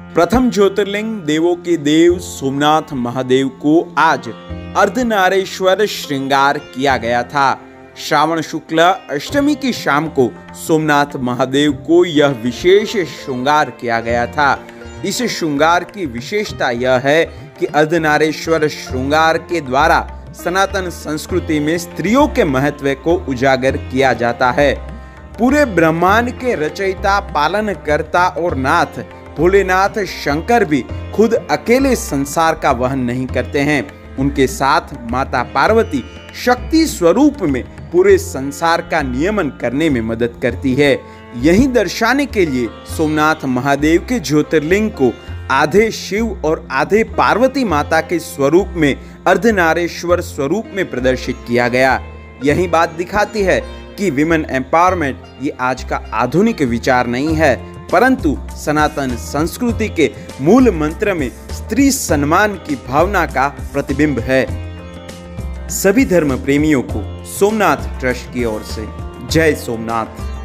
प्रथम ज्योतिर्लिंग देवों के देव सोमनाथ महादेव को आज अर्धनारीश्वर श्रृंगार किया गया था। श्रावण शुक्ल अष्टमी की शाम को सोमनाथ महादेव को यह विशेष श्रृंगार किया गया था। इस श्रृंगार की विशेषता यह है कि अर्धनारीश्वर श्रृंगार के द्वारा सनातन संस्कृति में स्त्रियों के महत्व को उजागर किया जाता है। पूरे ब्रह्मांड के रचयिता, पालनकर्ता और नाथ भोलेनाथ शंकर भी खुद अकेले संसार का वहन नहीं करते हैं। उनके साथ माता पार्वती शक्ति स्वरूप में पूरे संसार का नियमन करने में मदद करती है। यही दर्शाने के लिए सोमनाथ महादेव के ज्योतिर्लिंग को आधे शिव और आधे पार्वती माता के स्वरूप में अर्धनारीश्वर स्वरूप में प्रदर्शित किया गया। यही बात दिखाती है कि विमेन एम्पावरमेंट ये आज का आधुनिक विचार नहीं है, परंतु सनातन संस्कृति के मूल मंत्र में स्त्री सम्मान की भावना का प्रतिबिंब है। सभी धर्म प्रेमियों को सोमनाथ ट्रस्ट की ओर से जय सोमनाथ।